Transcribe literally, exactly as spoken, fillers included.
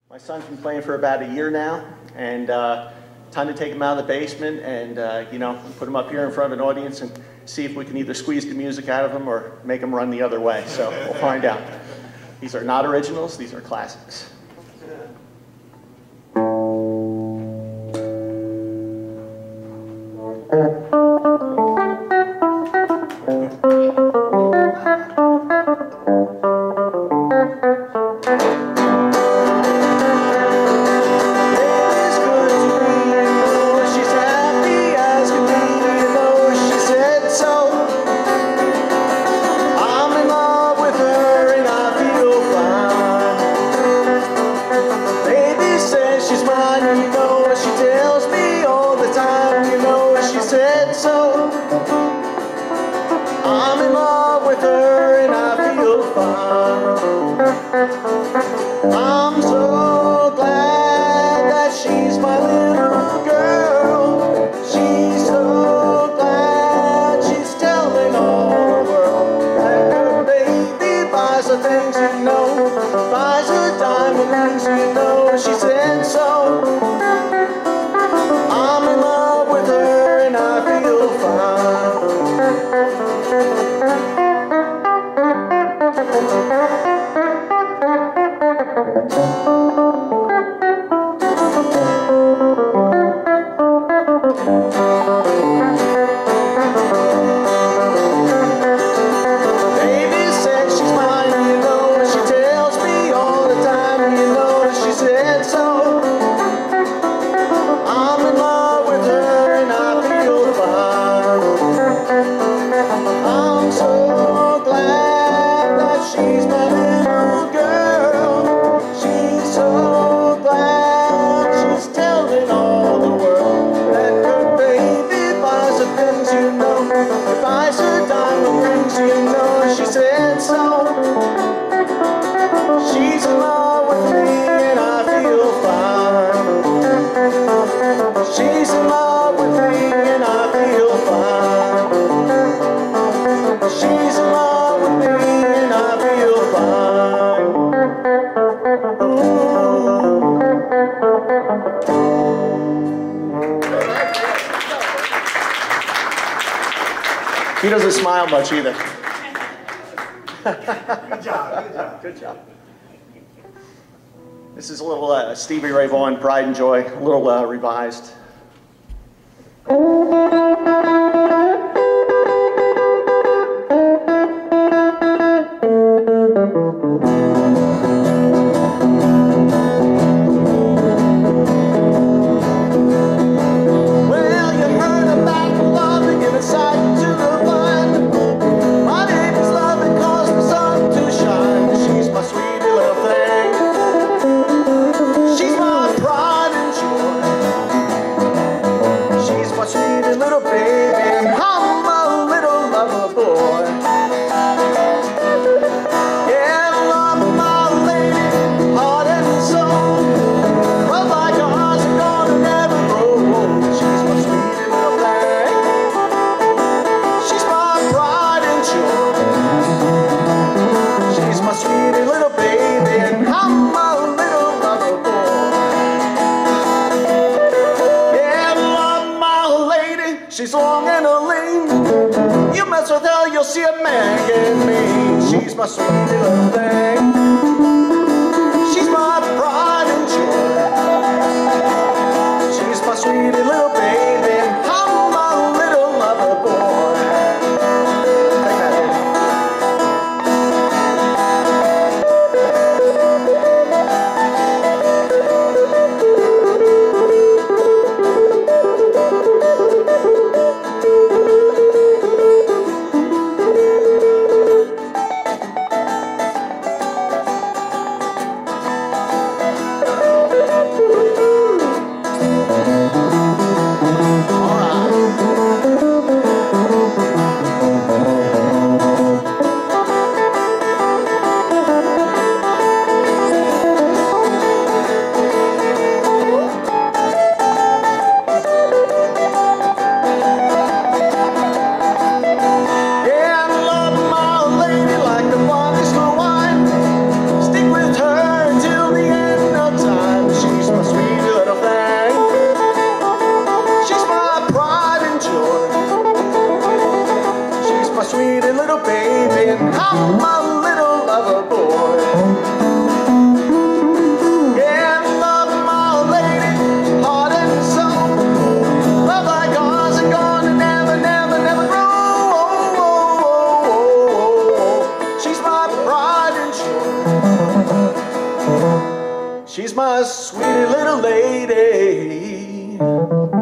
My son's been playing for about a year now, and uh, time to take him out of the basement and uh, you know, put him up here in front of an audience and see if we can either squeeze the music out of him or make him run the other way. So we'll find out. These are not originals, these are classics. I'm so glad that she's my little girl. She's so glad she's telling all the world that her baby buys her things, you know, buys her diamond rings, you know. She said so. I'm in love with her and I feel He doesn't smile much either. Good job, good job. Good job. This is a little uh, Stevie Ray Vaughan, Pride and Joy, a little uh, revised. She's long and a lean. You mess with her, you'll see a man get mean. She's my sweet little thing. She's my pride and joy. She's my sweet little baby. I'm my little lover boy. Take that in. She's my sweet little lady.